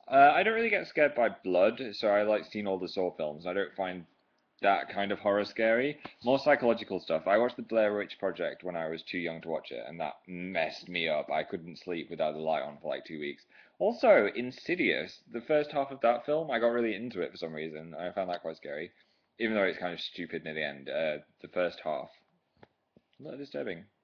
I don't really get scared by blood, so I like seeing all the Saw films. I don't find that kind of horror scary. More psychological stuff. I watched the Blair Witch Project when I was too young to watch it, and that messed me up. I couldn't sleep without the light on for like 2 weeks. Also, Insidious, the first half of that film, I got really into it for some reason. I found that quite scary, even though it's kind of stupid near the end. The first half, a little disturbing.